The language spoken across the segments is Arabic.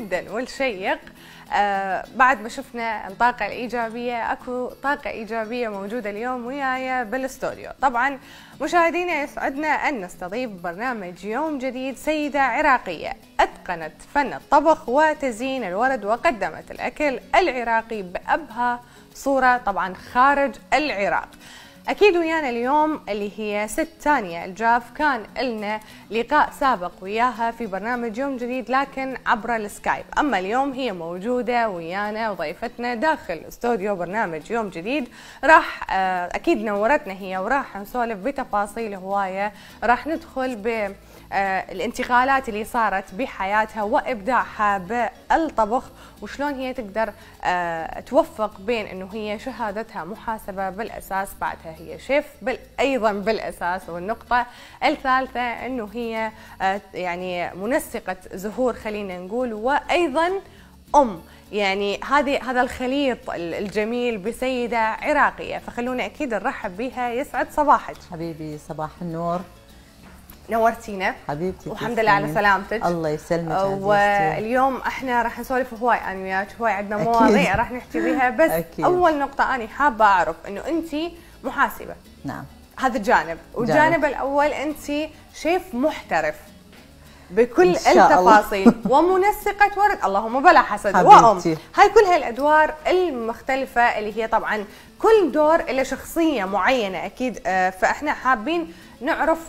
جدا والشيق بعد ما شفنا الطاقة الإيجابية، أكو طاقة إيجابية موجودة اليوم وياي بالاستوديو. طبعا مشاهدينا يسعدنا أن نستضيف برنامج يوم جديد سيدة عراقية أتقنت فن الطبخ وتزيين الورد، وقدمت الأكل العراقي بأبهى صورة طبعا خارج العراق. أكيد ويانا اليوم اللي هي ست تانية الجاف، كان لنا لقاء سابق وياها في برنامج يوم جديد لكن عبر السكايب، أما اليوم هي موجودة ويانا وضيفتنا داخل استوديو برنامج يوم جديد. راح أكيد نورتنا هي، وراح نسولف بتفاصيل هواية، راح ندخل الانتقالات اللي صارت بحياتها وإبداعها بالطبخ، وشلون هي تقدر توفق بين انه هي شهادتها محاسبة بالاساس، بعدها هي شيف ايضا بالاساس، والنقطة الثالثة انه هي يعني منسقة زهور خلينا نقول، وايضا يعني هذا الخليط الجميل بسيدة عراقية. فخلونا اكيد نرحب بها. يسعد صباحك حبيبي، صباح النور، نورتينا حبيبتي، والحمد لله على سلامتك. الله يسلمك. واليوم احنا راح نسولف هواي انا وياك، هواي عندنا مواضيع راح نحكي بيها، بس أكيد. اول نقطة انا حابة اعرف انه انت محاسبة. نعم، هذا الجانب، والجانب الاول انت شيف محترف بكل التفاصيل ومنسقة ورد، اللهم بلا حسد، هاي كل هالادوار المختلفة اللي هي طبعا كل دور له شخصية معينة اكيد. فاحنا حابين نعرف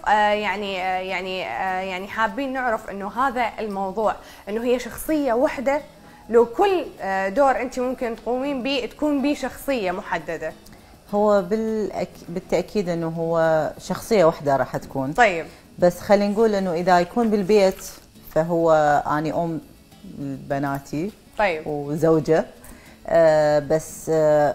يعني حابين نعرف انه هذا الموضوع انه هي شخصية واحدة، لو كل دور انت ممكن تقومين به تكون به شخصية محددة. هو بالتأكيد انه هو شخصية واحدة راح تكون. طيب، بس خلينا نقول انه اذا يكون بالبيت فهو اني ام بناتي، طيب، وزوجة. بس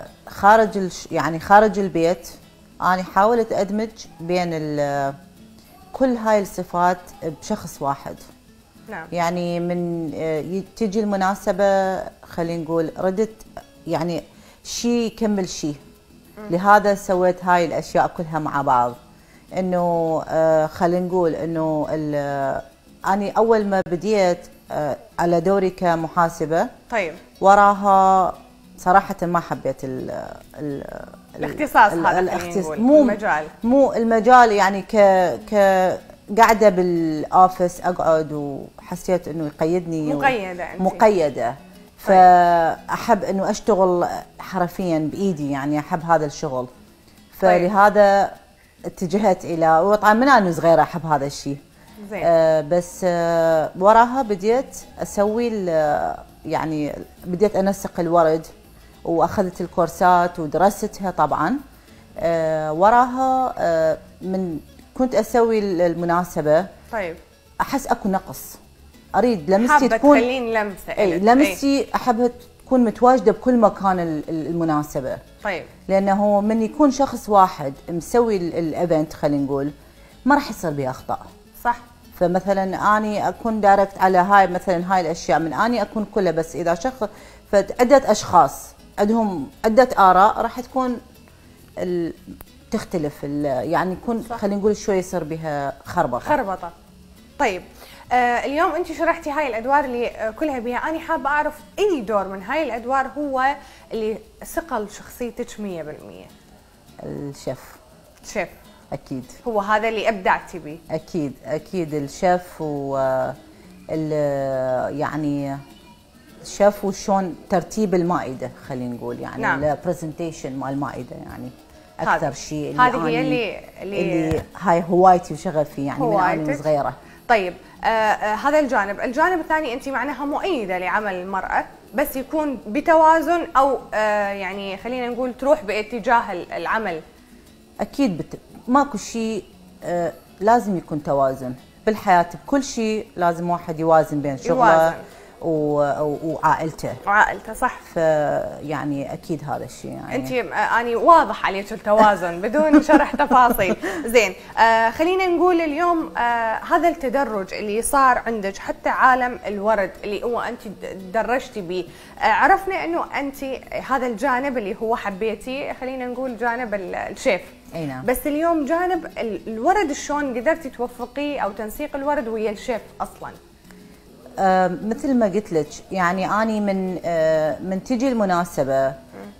خارج البيت أنا حاولت أدمج بين كل هاي الصفات بشخص واحد. نعم. يعني من تجي المناسبة خلينا نقول ردت يعني شيء يكمل شيء، لهذا سويت هاي الأشياء كلها مع بعض. إنه خلينا نقول إنه أنا أول ما بديت على دوري كمحاسبة، طيب، وراها صراحة ما حبيت الاختصاص هذا، مو المجال، يعني قاعدة بالأوفيس أقعد، وحسيت إنه يقيدني مقيدة. فأحب إنه أشتغل حرفيا بإيدي، يعني أحب هذا الشغل. فلهذا اتجهت إلى، وطبعا من أنا صغيرة أحب هذا الشيء. بس وراها بديت أسوي يعني بديت أنسق الورد، واخذت الكورسات ودرستها طبعا. وراها من كنت اسوي المناسبه، طيب، احس اكو نقص، اريد لمستي تكون تخلين لمسه، لمستي احبها تكون متواجده بكل مكان المناسبه. طيب، لانه من يكون شخص واحد مسوي الايفنت خلينا نقول ما راح يصير به اخطاء، صح. فمثلا اني اكون دايركت على هاي مثلا هاي الاشياء من اني اكون كلها، بس اذا شخص فعدة اشخاص عندهم عدة آراء راح تكون تختلف، يعني يكون خلينا نقول شوي يصير بها خربطة. طيب، اليوم انت شرحتي هاي الادوار اللي كلها بها، انا حابه اعرف اي دور من هاي الادوار هو اللي صقل شخصيتك 100%؟ الشيف اكيد، هو هذا اللي ابدعتي به. اكيد الشيف، و يعني الشيف وشون ترتيب المائده خلينا نقول، يعني نعم. البرزنتيشن مال المائده يعني اكثر شيء. هذه هي اللي هاي هوايتي وشغفي، يعني من انا صغيره. طيب، هذا الجانب الثاني انت معناها مؤيده لعمل المراه، بس يكون بتوازن، او يعني خلينا نقول تروح باتجاه العمل. اكيد ماكو شيء لازم يكون توازن بالحياه، بكل شيء لازم واحد يوازن بين شغله وعائلته. صح. فيعني اكيد هذا الشيء، يعني انت اني واضح عليك التوازن بدون شرح تفاصيل. زين، خلينا نقول اليوم هذا التدرج اللي صار عندك حتى عالم الورد اللي هو انت درجتي به، عرفنا انه انت هذا الجانب اللي هو حبيتي، خلينا نقول جانب الشيف. اي نعم. بس اليوم جانب الورد شلون قدرتي توفقيه او تنسيق الورد ويا الشيف اصلا؟ مثل ما قلت لك يعني اني من تجي المناسبه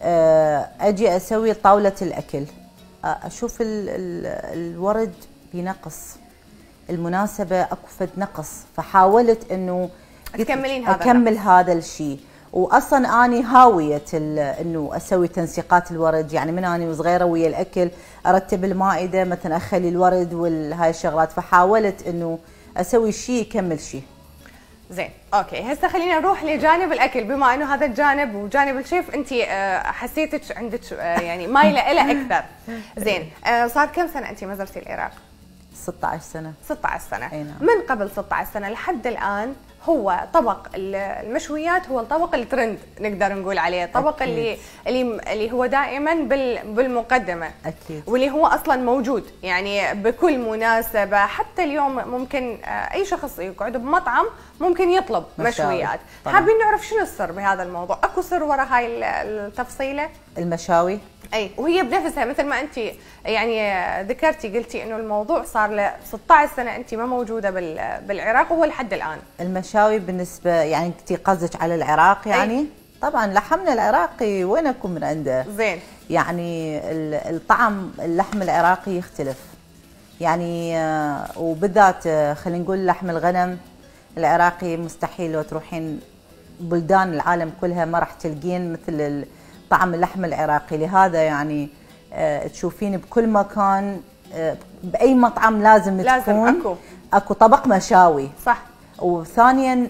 اجي اسوي طاوله الاكل، اشوف الورد بينقص، المناسبه اكو فد نقص، فحاولت انه تكملين هذا اكمل هذا الشيء. واصلا اني هاويه انه اسوي تنسيقات الورد، يعني من اني صغيره ويا الاكل ارتب المائده مثلا اخلي الورد وهاي الشغلات، فحاولت انه اسوي شيء يكمل شيء. زين، اوكي، هسه خلينا نروح لجانب الاكل، بما انه هذا الجانب وجانب الشيف انت حسيتك عندك يعني مايله له اكثر. زين، صار كم سنه انت ما زرتي العراق؟ 16 سنه. 16 سنه. نعم. من قبل 16 سنه لحد الان هو طبق المشويات هو الطبق الترند نقدر نقول عليه، الطبق اللي هو دائما بالمقدمه. اكيد. واللي هو اصلا موجود يعني بكل مناسبه، حتى اليوم ممكن اي شخص يقعد بمطعم ممكن يطلب مشويات. حابين نعرف شنو السر بهذا الموضوع؟ اكو سر وراء هاي التفصيله؟ المشاوي اي، وهي بنفسها مثل ما انت يعني ذكرتي، قلتي انه الموضوع صار له 16 سنه انت ما موجوده بالعراق وهو لحد الان. المشاوي بالنسبه يعني انت قصدك على العراق يعني؟ أي. طبعا لحمنا العراقي وين اكو من عنده؟ زين. يعني الطعم اللحم العراقي يختلف. يعني وبالذات خلينا نقول لحم الغنم العراقي مستحيل لو تروحين بلدان العالم كلها ما راح تلقين مثل طعم اللحم العراقي، لهذا يعني تشوفين بكل مكان باي مطعم لازم تكون اكو طبق مشاوي. صح. وثانيا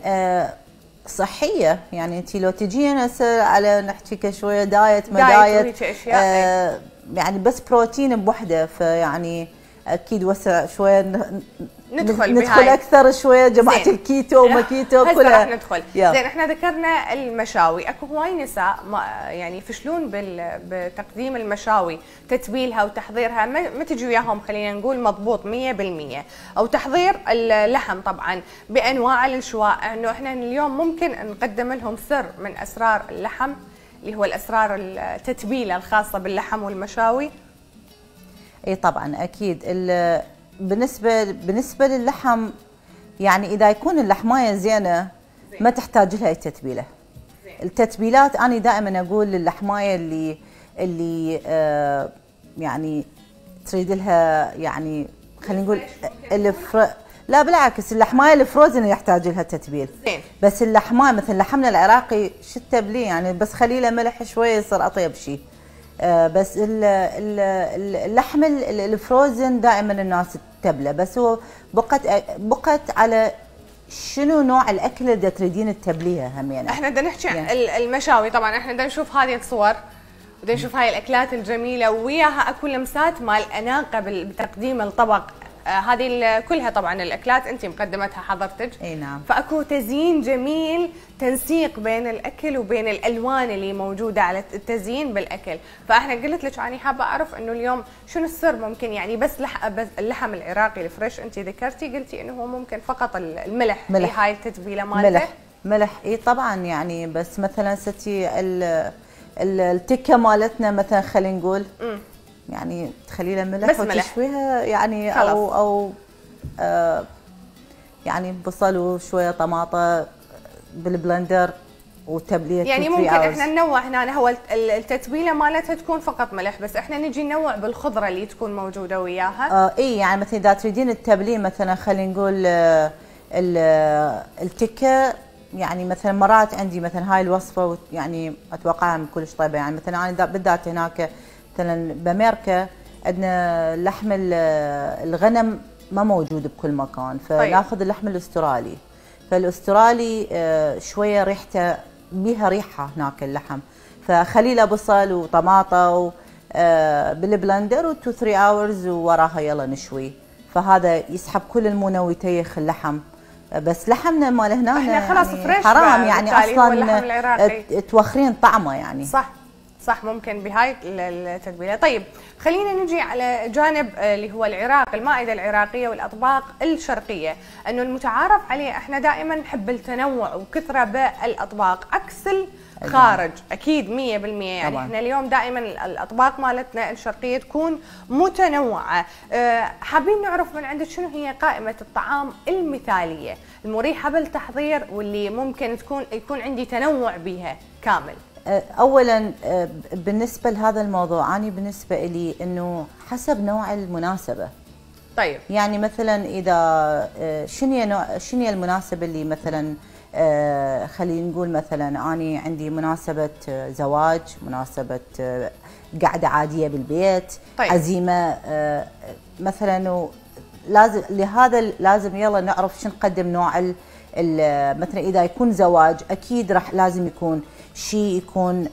صحيه، يعني انت لو تجين هسه على نحكي شويه دايت ما دايت يعني بس بروتين بوحده، فيعني اكيد وسع شويه ندخل اكثر شويه جماعه الكيتو وما كيتو كلها. راح ندخل. زين، احنا ذكرنا المشاوي، اكو هواي نساء يعني يفشلون بتقديم المشاوي، تتبيلها وتحضيرها ما تجي وياهم خلينا نقول مضبوط 100%، او تحضير اللحم طبعا بانواع الشواء. انه احنا اليوم ممكن نقدم لهم سر من اسرار اللحم اللي هو الاسرار التتبيله الخاصه باللحم والمشاوي. اي طبعا اكيد. بالنسبه للحم يعني اذا يكون اللحمايه زينه ما تحتاج لها اي تتبيله. التتبيلات انا دائما اقول للحمايه اللي يعني تريد لها يعني خلينا نقول لا بالعكس، اللحمايه الفروزن يحتاج لها تتبيل. بس اللحمايه مثل لحمنا العراقي شو التبليه يعني بس خلي له ملح شويه يصير اطيب شيء. بس اللحم الفروزن دائما الناس تتبله، بس هو بقت على شنو نوع الاكل اللي تريدين تتبليها هم يعني. احنا بدنا نحكي عن المشاوي، طبعا احنا بدنا نشوف هذه الصور بدنا نشوف هاي الاكلات الجميله وياها اكو لمسات مال اناقه بتقديم الطبق. هذه كلها طبعا الاكلات انت مقدمتها حضرتك. اي نعم. فاكو تزيين جميل، تنسيق بين الاكل وبين الالوان اللي موجوده على التزيين بالاكل. فاحنا قلت لك انا حابه اعرف انه اليوم شنو السر ممكن يعني بس اللحم العراقي الفريش انت ذكرتي قلتي انه هو ممكن فقط الملح في هاي التتبيله مالته. ملح اي طبعا يعني. بس مثلا ستي التكه مالتنا مثلا خلينا نقول يعني تخلي لها ملح وتشويها يعني خلص. او يعني بصل وشويه طماطه بالبلندر وتبليه يعني ممكن احنا ننوع هنا. هو التتبيله مالتها تكون فقط ملح، بس احنا نجي ننوع بالخضره اللي تكون موجوده وياها. اي يعني مثلا اذا تريدين التبليه مثلا خلينا نقول التكه، يعني مثلا مرات عندي مثلا هاي الوصفه يعني اتوقعها من كلش طيبه. يعني مثلا انا بالذات هناك مثلا بامريكا عندنا لحم الغنم ما موجود بكل مكان، فناخذ اللحم الاسترالي. فالاسترالي شويه ريحته بيها ريحه هناك اللحم، فخلي له بصل وطماطه بالبلندر و 2-3 اورز ووراها يلا نشوي، فهذا يسحب كل المنوتيخ اللحم. بس لحمنا مال هنا احنا خلاص يعني فريش حرام يعني اصلا توخرين طعمه يعني. صح ممكن بهاي التتبيله. طيب خلينا نجي على جانب اللي هو العراق، المائده العراقيه والاطباق الشرقيه، انه المتعارف عليه احنا دائما نحب التنوع وكثره بالاطباق عكس الخارج. اكيد 100% يعني طبعا. احنا اليوم دائما الاطباق مالتنا الشرقيه تكون متنوعه. حابين نعرف من عندك شنو هي قائمه الطعام المثاليه المريحه بالتحضير واللي ممكن يكون عندي تنوع بيها كامل؟ اولا بالنسبه لهذا الموضوع، انا بالنسبه لي انه حسب نوع المناسبه. طيب يعني مثلا اذا شنو المناسبه اللي مثلا خلينا نقول مثلا انا عندي مناسبه زواج، مناسبه قعده عاديه بالبيت، طيب. عزيمه مثلا، لازم لهذا لازم يلا نعرف شو نقدم. نوع مثلا اذا يكون زواج اكيد راح لازم يكون شيء يكون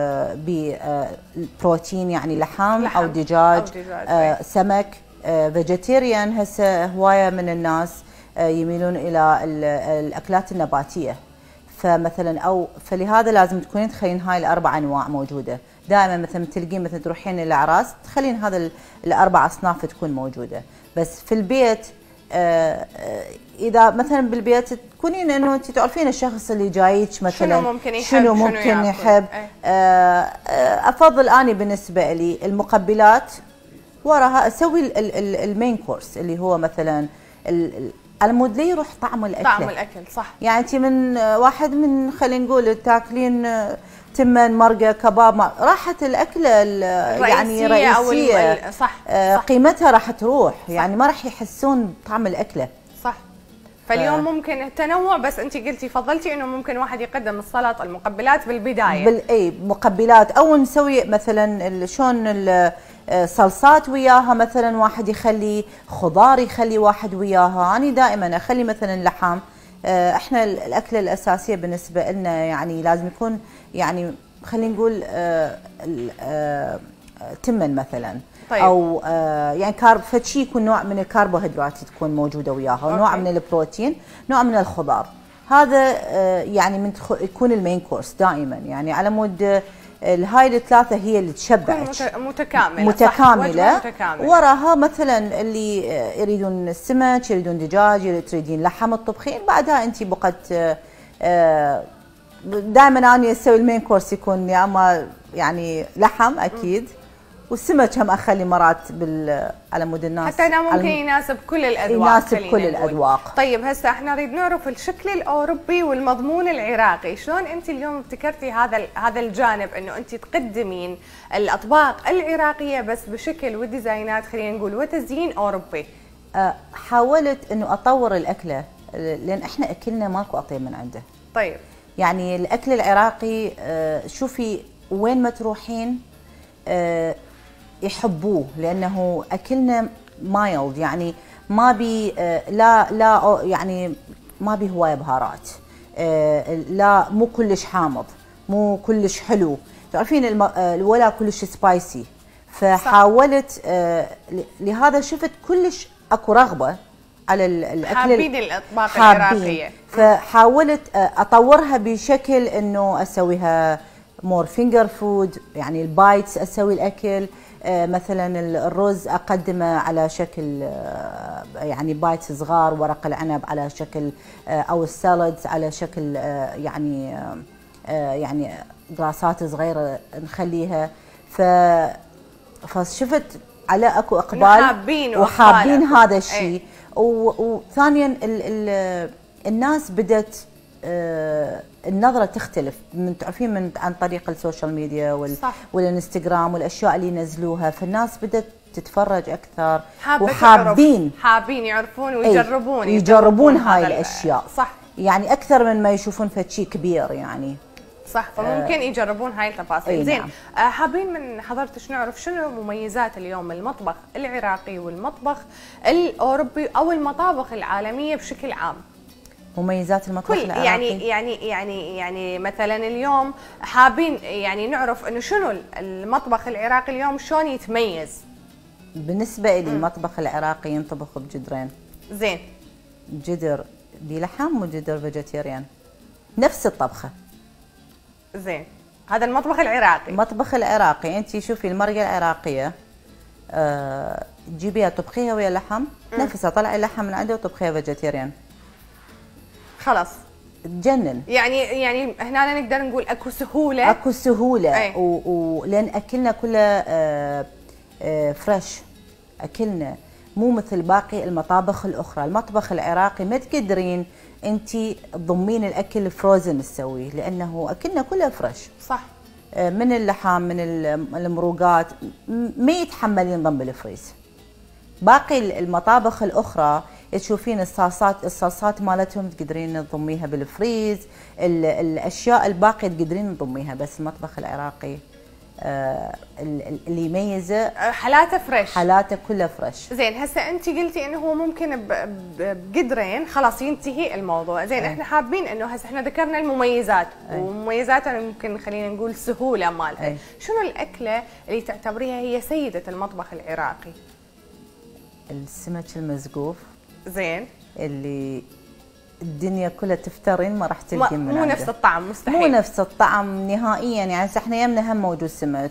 ببروتين، يعني لحم او دجاج سمك. فيجيتيريان هسه هوايه من الناس يميلون الى الاكلات النباتيه، فمثلا فلهذا لازم تكونين تخلين هاي الاربع انواع موجوده دائما. مثلا تلقين مثلا تروحين الاعراس تخلين هذا الاربع اصناف تكون موجوده. بس في البيت اذا مثلا بالبيت تكونين انه انت تعرفين الشخص اللي جايك مثلا شنو ممكن يحب. افضل اني بالنسبه لي المقبلات، وراها اسوي المين كورس اللي هو مثلا المود لي يروح طعم الاكل. طعم الاكل صح. يعني انت من واحد من خلينا نقول تاكلين تمن مرقه كباب، راحت الاكله يعني رئيسيه أو صح. قيمتها راح تروح، يعني ما راح يحسون بطعم الاكله. صح. فاليوم ممكن التنوع، بس انت قلتي فضلتي انه ممكن واحد يقدم السلطه المقبلات بالبدايه. اي مقبلات، او نسوي مثلا شلون صلصات وياها، مثلا واحد يخلي خضار، يخلي واحد وياها. انا دائما اخلي مثلا لحم. احنا الاكله الاساسيه بالنسبه لنا يعني لازم يكون يعني خلينا نقول تمن مثلا. طيب. او يعني فشي يكون نوع من الكربوهيدرات تكون موجوده وياها، ونوع من البروتين، نوع من الخضار. هذا يعني يكون المين كورس دائما، يعني على مود هاي الثلاثه هي اللي تشبعك، متكامله. وراها مثلا اللي يريدون السمك، يريدون دجاج، تريدين لحم الطبخين، بعدها انت بقت دائما اني اسوي المين كورس يكون يا اما يعني لحم اكيد، والسمك هم اخلي مرات على مود الناس حتى انا ممكن يناسب كل الاذواق. يناسب كل الاذواق. طيب هسه احنا نريد نعرف الشكل الاوروبي والمضمون العراقي، شلون انت اليوم ابتكرتي هذا الجانب انه انت تقدمين الاطباق العراقيه بس بشكل وديزاينات خلينا نقول وتزيين اوروبي؟ حاولت انه اطور الاكله، لان احنا اكلنا ماكو اطيب من عنده. طيب يعني الاكل العراقي شوفي وين ما تروحين يحبوه، لانه اكلنا مايلد، يعني ما بي لا يعني ما بي هوايه بهارات، لا مو كلش حامض، مو كلش حلو، تعرفين ولا كلش سبايسي. فحاولت لهذا شفت كلش اكو رغبه على الاكل، حابين الاطباق العراقيه، فحاولت اطورها بشكل انه اسويها مور فينجر فود، يعني البايتس اسوي الاكل. مثلا الرز اقدمه على شكل يعني بايتس صغار، ورق العنب على شكل او السالدز على شكل يعني جراسات صغيره نخليها. فشفت على اكو اقبال وحابين هذا الشيء. وثانيا الناس بدت النظرة تختلف، من تعرفين عن طريق السوشيال ميديا والانستغرام والاشياء اللي ينزلوها، فالناس بدت تتفرج اكثر وحابين يعرفون ويجربون يجربون هاي الاشياء. صح، يعني اكثر من ما يشوفون فشي كبير يعني. صح، فممكن يجربون هاي التفاصيل. زين، نعم. حابين من حضرتك نعرف شنو مميزات اليوم المطبخ العراقي والمطبخ الاوروبي او المطابخ العالميه بشكل عام؟ مميزات المطبخ العراقي يعني مثلا اليوم حابين يعني نعرف انه شنو المطبخ العراقي اليوم شلون يتميز. بالنسبه لي المطبخ العراقي ينطبخ بجدرين. زين، جدر بلحم وجدر فيجيتيريان، نفس الطبخه. زين، هذا المطبخ العراقي. المطبخ العراقي انت شوفي المرقه العراقيه تجيبيها تطبخيها ويا لحم نفسها، طلعي اللحم من عنده وطبخيها فيجيتيريان، خلاص تجنن. يعني هنا نقدر نقول اكو سهوله، ولان اكلنا كله فريش، اكلنا مو مثل باقي المطابخ الاخرى. المطبخ العراقي ما تقدرين انت تضمين الاكل فروزن تسويه، لانه اكلنا كله فريش. صح. من اللحم من المروقات ما يتحمل ينضم بالفريز. باقي المطابخ الاخرى تشوفين الصلصات مالتهم تقدرين تضميها بالفريز، الاشياء الباقيه تقدرين تضميها، بس المطبخ العراقي اللي يميزه حالاته فريش، حالاته كلها فريش. زين هسه انت قلتي انه هو ممكن بقدرين خلاص ينتهي الموضوع. زين احنا حابين انه هسه احنا ذكرنا المميزات، ومميزاتها ممكن خلينا نقول سهوله مالها. شنو الاكله اللي تعتبريها هي سيده المطبخ العراقي؟ السمك المزقوف. زين. اللي الدنيا كلها تفترين ما راح تلقين من مو نفس الطعم، مستحيل مو نفس الطعم نهائيا. يعني احنا يمنا هم موجود سمك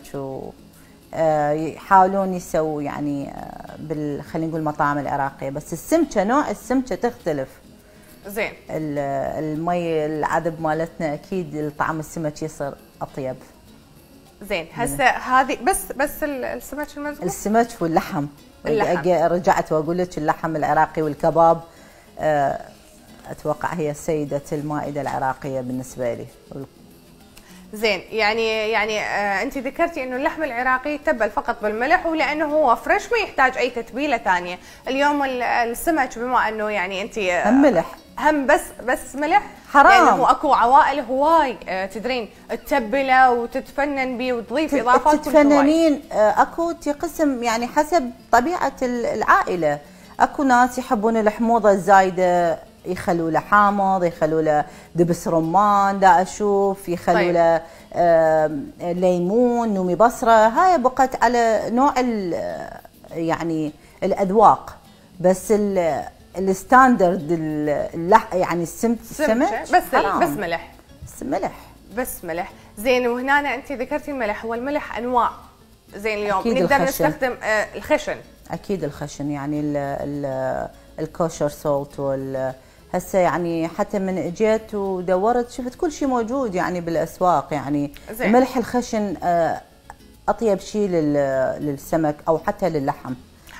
يحاولون يسووا يعني خلينا نقول المطاعم العراقيه، بس السمكه نوع السمكه تختلف. زين. المي العذب مالتنا اكيد طعم السمك يصير اطيب. زين هسه هذه بس السمك المزقوف، السمك واللحم. رجعت واقول لك اللحم العراقي والكباب اتوقع هي سيده المائده العراقيه بالنسبه لي. زين يعني انت ذكرتي انه اللحم العراقي يتبل فقط بالملح، ولانه هو فريش ما يحتاج اي تتبيله ثانيه. اليوم السمك بما انه يعني انت هم ملح، هم بس ملح حرام. لانه اكو عوائل هواي تدرين تتبله وتتفنن به وتضيف اضافات. تتفننين اكو قسم يعني حسب طبيعه العائله. اكو ناس يحبون الحموضه الزايده يخلوا له حامض، يخلوا له دبس رمان، دا اشوف يخلوا له ليمون، نومي بصره. هاي بقت على نوع يعني الاذواق، بس الستاندرد يعني السمك بس ملح. بس ملح. زين وهنا انت ذكرتي الملح، هو الملح انواع. زين اليوم نقدر نستخدم الخشن. اكيد الخشن يعني الكوشر سولت هسه يعني حتى من اجيت ودورت شفت كل شيء موجود يعني بالاسواق. يعني الملح الخشن اطيب شيء للسمك او حتى للحم.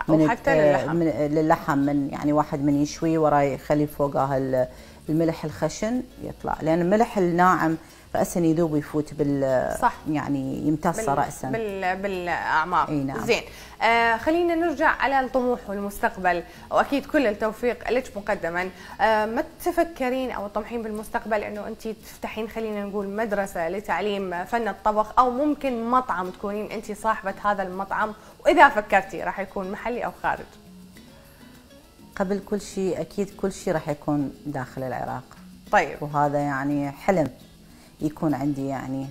للحم من يعني واحد من يشوي وراه يخلي فوقها الملح الخشن يطلع، لان الملح الناعم راسا يذوب ويفوت صح. يعني يمتص راسا بالاعماق. نعم. زين خلينا نرجع على الطموح والمستقبل، واكيد كل التوفيق لك مقدما. ما تفكرين او تطمحين بالمستقبل انه انت تفتحين خلينا نقول مدرسه لتعليم فن الطبخ، او ممكن مطعم تكونين انت صاحبه هذا المطعم، واذا فكرتي راح يكون محلي او خارج؟ قبل كل شيء اكيد كل شيء راح يكون داخل العراق. طيب. وهذا يعني حلم يكون عندي يعني.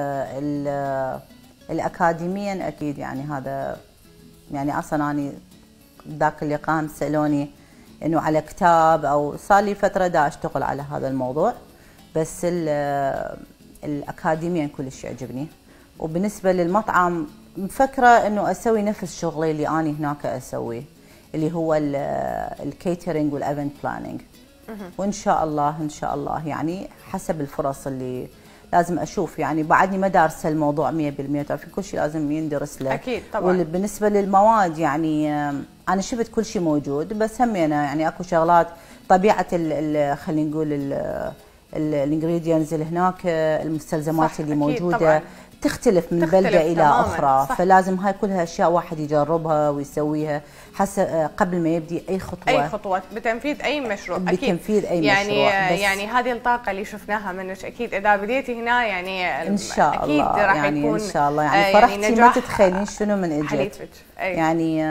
الأكاديميا أكيد يعني هذا يعني أصلا أنا ذاك اللقاء سألوني إنه على كتاب، أو صار لي فترة دا أشتغل على هذا الموضوع، بس الأكاديميا كلش يعجبني. وبالنسبة للمطعم مفكرة إنه أسوي نفس شغلي اللي أنا هناك أسويه، اللي هو الكيترينج والإيفنت بلانينج. وإن شاء الله يعني حسب الفرص اللي لازم اشوف. يعني بعدني ما دارسه الموضوع 100%، في كل شيء لازم يندرس له. اكيد طبعا. وبالنسبه للمواد يعني انا شفت كل شيء موجود، بس همينه يعني اكو شغلات طبيعه خلينا نقول الانجريدينتس اللي هناك، المستلزمات اللي موجوده طبعاً. تختلف من بلده الى اخرى. صح. فلازم هاي كلها اشياء واحد يجربها ويسويها حسب قبل ما يبدي اي خطوه بتنفيذ اي مشروع. بتنفيذ اي يعني مشروع. يعني هذه الطاقه اللي شفناها منك اكيد اذا بديتي هنا يعني ان شاء الله اكيد راح يعني يكون ان شاء الله يعني فرحتي يعني ما تتخيلين شنو من اجت. يعني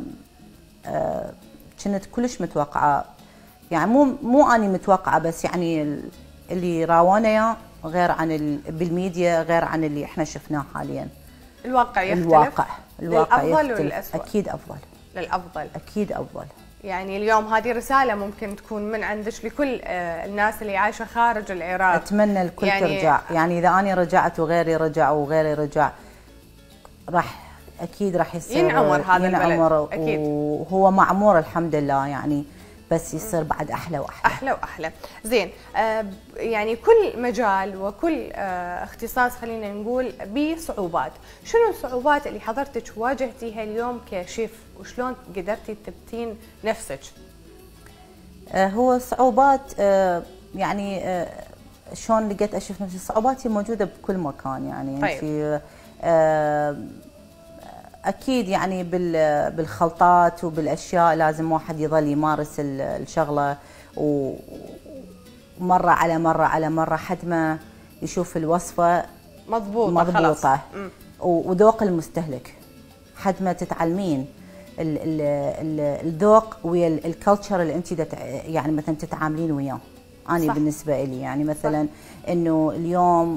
كنت كلش متوقعه، يعني مو اني متوقعه، بس يعني اللي راونا اياه غير عن بالميديا، غير عن اللي احنا شفناه حاليا. الواقع يختلف. الواقع للأفضل يختلف. والأسوأ؟ اكيد افضل. للافضل اكيد افضل. يعني اليوم هذه رساله ممكن تكون من عندك لكل الناس اللي عايشه خارج العراق. اتمنى الكل يعني ترجع. يعني اذا اني رجعت وغيري رجع وغيري رجع اكيد راح يصير ينعمر هذا البلد. اكيد. وهو معمور الحمد لله يعني، بس يصير بعد احلى واحلى. احلى واحلى. زين يعني كل مجال وكل اختصاص خلينا نقول بصعوبات، شنو الصعوبات اللي حضرتك واجهتيها اليوم كشيف، وشلون قدرتي تثبتين نفسك؟ هو صعوبات يعني شلون لقيت اشوف نفسي، صعوباتي موجوده بكل مكان يعني. طيب. انت اكيد يعني بالخلطات وبالاشياء لازم واحد يظل يمارس الشغله، ومره على مره على مره حد ما يشوف الوصفه مضبوطه وذوق المستهلك، حد ما تتعلمين الذوق ويا الكلتشر اللي انت يعني مثلا تتعاملين وياه. أنا صح. بالنسبة لي يعني مثلا إنه اليوم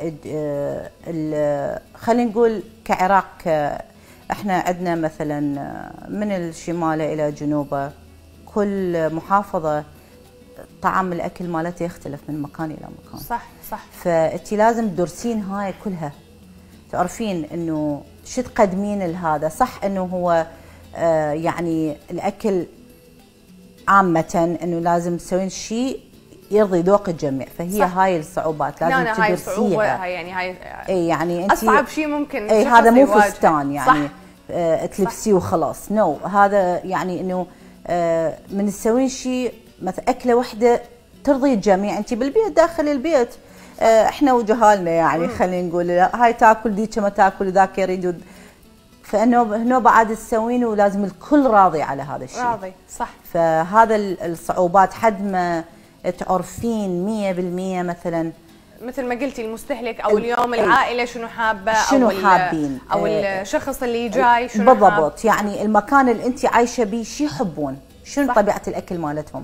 خلينا نقول كعراق، إحنا عندنا مثلا من الشمال إلى جنوبه كل محافظة طعم الأكل مالته يختلف من مكان إلى مكان. صح صح. فأنتِ لازم تدرسين هاي كلها، تعرفين إنه شو تقدمين لهذا. صح إنه هو يعني الأكل عامة إنه لازم تسوين شيء يرضي ذوق الجميع، فهي صح. هاي الصعوبات لازم تدرسيها. هاي صعوبة، هاي اي يعني انت اصعب شيء ممكن. اي هذا مو فستان يعني تلبسيه وخلاص، نو هذا يعني انه من تسوين شيء مثلا اكله واحده ترضي الجميع. انت بالبيت داخل البيت احنا وجهالنا يعني خلينا نقول هاي تاكل ذيك ما تاكل ذاك يريد، فانه هنا بعد تسوين ولازم الكل راضي على هذا الشيء. راضي صح. فهذا الصعوبات حد ما تعرفين 100% مثلا مثل ما قلتي المستهلك او اليوم العائله شنو حابه، شنو حابين، او الشخص اللي جاي شنو بالضبط حاب. يعني المكان اللي انت عايشه بيه شو يحبون، شنو صح. طبيعه الاكل مالتهم.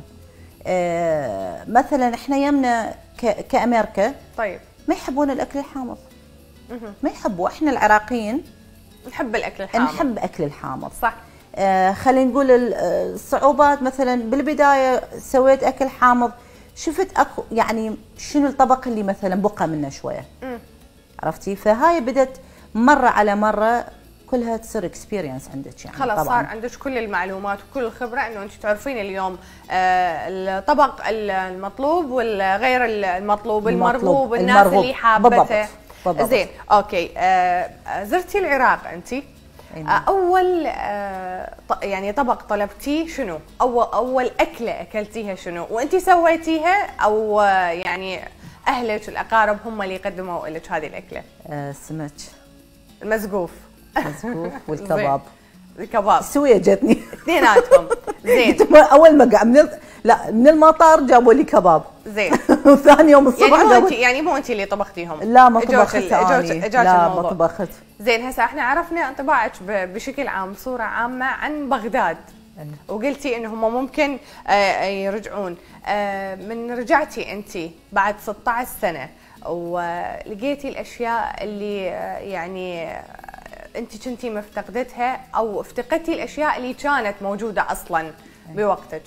مثلا احنا يمنا كامريكا طيب ما يحبون الاكل الحامض، ما يحبوا. احنا العراقيين نحب الاكل الحامض، نحب اكل الحامض صح. خلينا نقول الصعوبات مثلا بالبدايه سويت اكل حامض، شفت اكو يعني شنو الطبق اللي مثلا بقى منه شويه، عرفتي؟ فهاي بدت مره على مره كلها تصير اكسبيرينس عندك يعني. خلاص صار عندك كل المعلومات وكل الخبره انه انت تعرفين اليوم الطبق المطلوب والغير المطلوب، المرغوب، الناس اللي حابته. زين اوكي. زرتي العراق انت، اول يعني طبق طلبتيه شنو؟ اول اكله اكلتيها شنو؟ وانت سويتيها او يعني اهلك الاقارب هم اللي قدموا لك هذه الاكله؟ السمك المسقوف والكباب. الكباب سويه جتني اثنيناتهم. زين اول ما من المطار جابوا لي كباب. زين ثاني يوم الصبح يعني مو انت اللي طبختيهم؟ لا ما طبخت لا ما طبخت. زين هسه احنا عرفنا انطباعك بشكل عام بصوره عامه عن بغداد، وقلتي انهم ممكن يرجعون. من رجعتي انت بعد 16 سنه ولقيتي الاشياء اللي يعني انت كنتي مفتقدتها او افتقدتي الاشياء اللي كانت موجوده اصلا بوقتك؟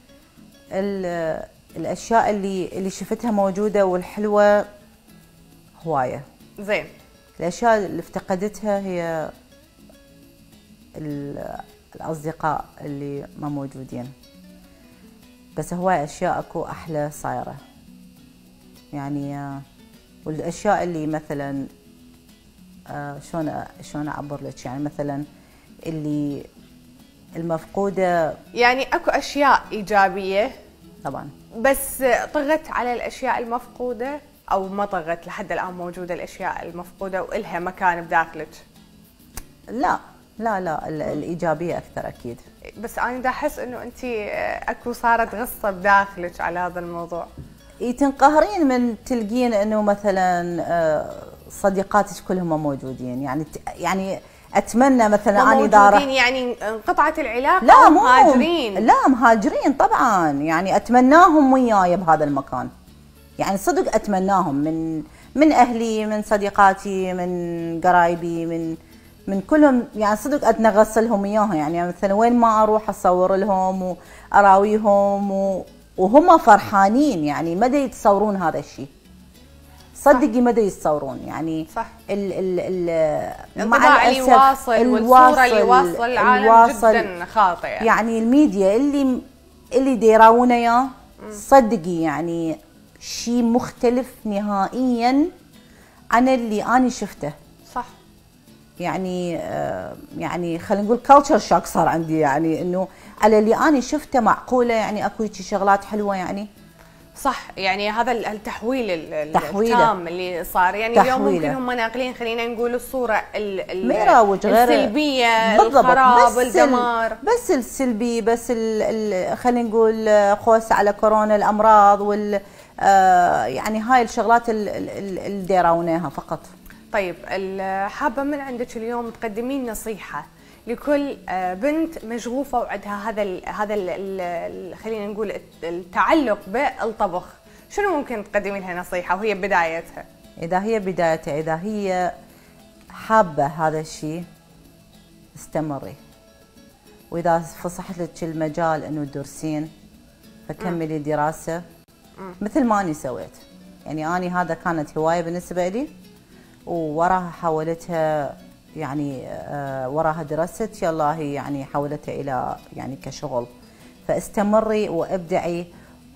الاشياء اللي شفتها موجوده والحلوه هوايه. زين الاشياء اللي افتقدتها هي الاصدقاء اللي ما موجودين، بس هواي اشياء اكو احلى صايره يعني. والاشياء اللي مثلا شلون اعبر لك يعني مثلا اللي المفقوده، يعني اكو اشياء ايجابيه طبعا بس طغت على الاشياء المفقوده او ما طغت لحد الان موجوده الاشياء المفقوده والها مكان بداخلك؟ لا لا لا الايجابيه اكثر اكيد. بس انا دا احس انه انت اكو صارت غصه بداخلك على هذا الموضوع. تنقهرين من تلقين انه مثلا صديقاتك كلهم موجودين يعني اتمنى مثلا اني داره يعني انقطعت العلاقه. لا مو مهاجرين، لا مهاجرين طبعا يعني اتمناهم وياي بهذا المكان يعني صدق اتمناهم من اهلي من صديقاتي من قرايبي من كلهم يعني صدق اتنغسلهم وياهم يعني مثلا وين ما اروح اصور لهم واراويهم وهم فرحانين يعني مدى يتصورون هذا الشيء صدقي مدى يتصورون يعني. صح. مع الاسف والصوره اللي واصل العالم جدا خاطئه يعني. الميديا اللي ديراونا اياه صدقي يعني شيء مختلف نهائيا عن اللي انا شفته. صح. يعني خلينا نقول كلتشر شوك صار عندي، يعني انه على اللي انا شفته معقوله يعني اكو هيك شغلات حلوه يعني. صح، يعني هذا التحويل التام اللي صار، يعني اليوم ممكن هم ناقلين خلينا نقول الصوره السلبيه، الخراب، الدمار، بس السلبي، بس خلينا نقول خوس على كورونا، الامراض وال يعني هاي الشغلات اللي ديراوناها فقط. طيب حابه من عندك اليوم تقدمين نصيحه لكل بنت مشغوفه وعندها هذا خلينا نقول التعلق بالطبخ، شنو ممكن تقدمي لها نصيحه وهي بدايتها؟ اذا هي حابه هذا الشيء استمري، واذا فصحت لك المجال انه تدرسين فكملي دراسه مثل ما اني سويت. يعني اني هذا كانت هوايه بالنسبه لي، ووراها حولتها يعني وراها درست يلا هي يعني حولتها الى يعني كشغل. فاستمري وابدعي،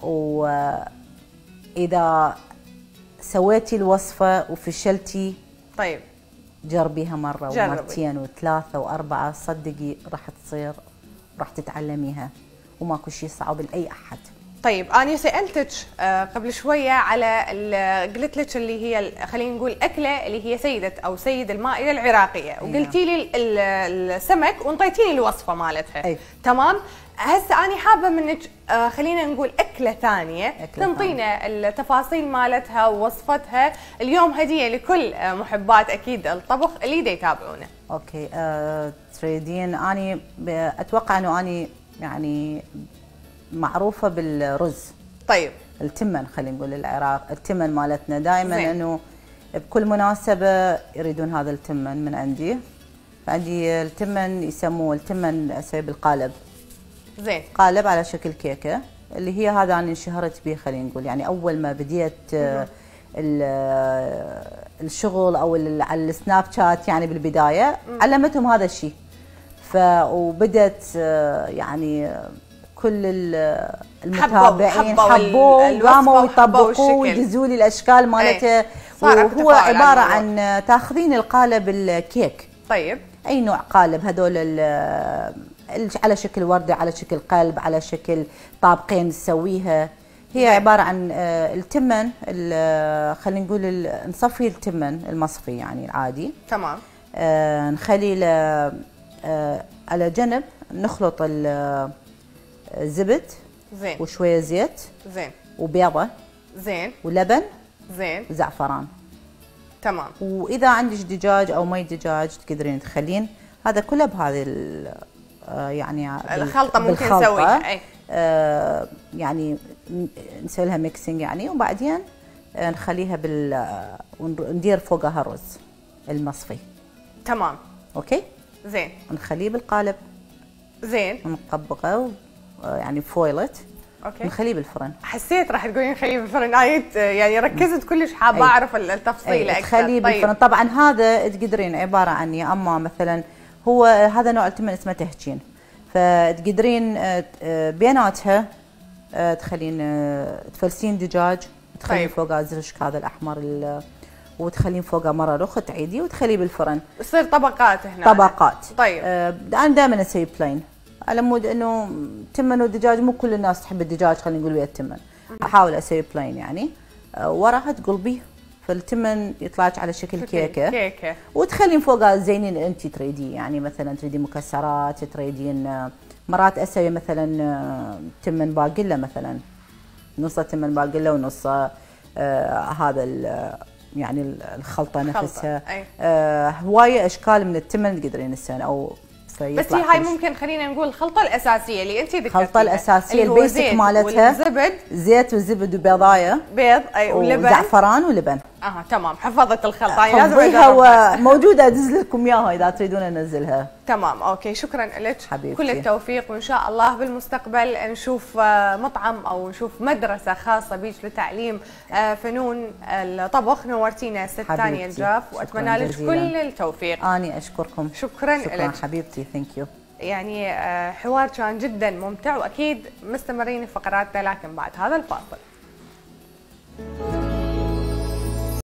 واذا سويتي الوصفه وفشلتي طيب جربيها مره ومرتين وثلاثه واربعه، صدقي راح تصير، راح تتعلميها، وماكو شيء صعب لاي احد. طيب أنا سألتك قبل شوية على قلت لك اللي هي خلينا نقول أكلة اللي هي سيد المائدة العراقية، وقلتي لي السمك وانطيتيني الوصفة مالتها. تمام. هسه أنا حابة منك خلينا نقول أكلة ثانية تنطينا التفاصيل مالتها ووصفتها اليوم هدية لكل محبات أكيد الطبخ اللي يتابعونا. أوكي. تريدين أني أتوقع أنه أني يعني معروفة بالرز. طيب. التمن خلينا نقول العراق، التمن مالتنا دائما انه بكل مناسبة يريدون هذا التمن من عندي. فعندي التمن يسموه التمن اسويه بالقالب. زين. قالب على شكل كيكة، اللي هي هذا انا انشهرت به خلينا نقول. يعني اول ما بديت الشغل او على السناب شات يعني بالبداية علمتهم هذا الشيء. وبدت يعني كل المتابعين حبوه وقاموا يطبقوه ويدزوا لي الاشكال مالته. وهو عباره عن تاخذين القالب الكيك. طيب. اي نوع قالب، هذول على شكل ورده، على شكل قلب، على شكل طابقين نسويها. هي عباره عن التمن، خلينا نقول نصفي التمن المصفي يعني العادي. تمام. نخلي على جنب، نخلط زبد زين وشويه زيت زين وبيضه زين ولبن زين وزعفران. تمام. واذا عندك دجاج او مي دجاج تقدرين تخلين هذا كله بهذه يعني الخلطه ممكن نسويها. اي يعني نسوي لها ميكسينج يعني، وبعدين نخليها وندير فوقها الرز المصفي. تمام. اوكي. زين. نخليه بالقالب. زين. نطبقه يعني فويلت. اوكي. نخليه بالفرن. حسيت راح تقولين خليه بالفرن، يعني ركزت كلش حابه اعرف التفصيل اكثر. تخليه بالفرن. طبعا هذا تقدرين عباره عن يا اما مثلا هو هذا نوع التمن اسمه تهجين، فتقدرين بيناتها تخلين تفلسين دجاج، تخلين فوقها زرشك هذا الاحمر وتخلين فوقها مره اخرى تعيديه وتخليه بالفرن. يصير طبقات هنا. طبقات. طيب. انا دائما اسوي بلين على مود انه تمن والدجاج مو كل الناس تحب الدجاج خلينا نقول ويا التمن. احاول اسوي بلين يعني. وراها تقلبيه فالتمن يطلع لك على شكل كيكه وتخلين فوقها زينين انت تريديه. يعني مثلا تريدين مكسرات، تريدين مرات اسوي مثلا تمن باقله، مثلا نص تمن باقله ونص هذا يعني الخلطه نفسها. هوايه اشكال من التمن تقدرين تسوين او بس هي هاي ممكن خلينا نقول الخلطه الاساسيه اللي انت ذكرتيها. الخلطه الاساسيه البيسك مالتها زبد، زيت وزبد وبيضايه، بيض ولبن، وزعفران ولبن. تمام. حفظت الخلطه يعني لازم اجربها. موجوده ادز لكم اياها اذا تريدون انزلها. تمام. اوكي. شكرا لك حبيبتي. كل التوفيق، وان شاء الله بالمستقبل نشوف مطعم او نشوف مدرسه خاصه بيك لتعليم فنون الطبخ. نورتينا ست تانيا الجاف، واتمنى لك كل التوفيق. اني اشكركم. شكرا لك حبيبتي. ثانك يو. يعني حوار كان جدا ممتع، واكيد مستمرين في فقراتنا لكن بعد هذا الفاصل.